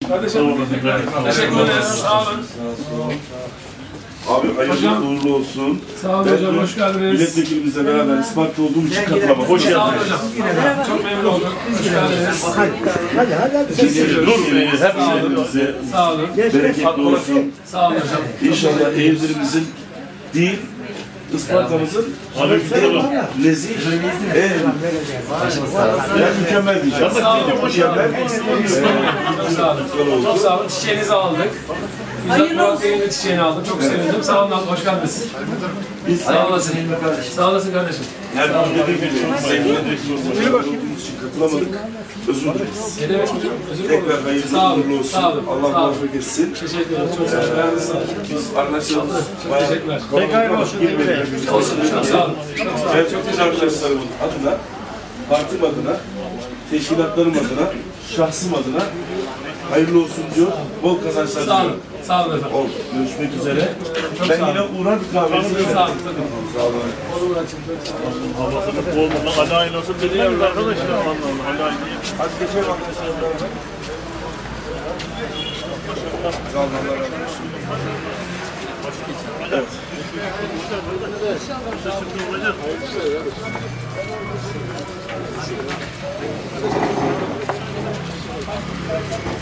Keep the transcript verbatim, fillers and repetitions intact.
Kardeşim, teşekkür ederiz. Sağ olun. Abi hayırlı uğurlu olsun. Sağ olun hocam, hoş geldiniz. Milletvekilimizle beraber Isparta olduğum için katılama. Hoş geldiniz. Sağ olun hocam. Çok memnun oldum. Hoş geldiniz. Hadi hadi hadi. Dur, hepimize Sağ olun. bereketli olsun. Sağ olun hocam. İnşallah Eğirdir'imizin değil, Isparta'mızın nezih, ev, yani mükemmel diyeceğim. Sağ olun. Mükemmel. Çok sağ olun. Çok sağ olun. Çiçeğinizi aldık. Güzel Murat Bey'in de çiçeğini aldım. Çok sevindim. Sağ olun. Hoş geldiniz. Biz Sağ olasın. Sağ olasın kardeşim. yani dediğim gibi sevgili olduğumuz için katılamadık. Özür dileriz. Ne demek hocam? Özür dilerim. Tekrar hayırlı Sağ olun. uğurlu olsun. Sağ olun. Allah Sağ olun. muvaffak etsin. Teşekkür ederim. Çok sağ olun. Ayağınıza sağlık. Biz arkadaşlarımız Çok teşekkürler. Tekrar olsun. Olsun. Çok sağ olun. Çok sağ olun. Ben çok teşekkür arkadaşlarımın adına, partim adına, teşkilatlarım adına, şahsım adına hayırlı olsun diyor. Bol kazançlar Sağ olun. diliyorum. Sağ olun efendim. Ol. Görüşmek üzere. Çok Ben sağ yine olun. uğrar bir kahvenize. Sağ olun. Sağ olun. Havasını boğmadan hadi aynı olsun dedi ya arkadaşlar. Allah Allah hadi aynı. Hadi geçelim arkadaşlar. Sağ olun. Allah razı olsun. Evet. Şaşırtıcı olacak.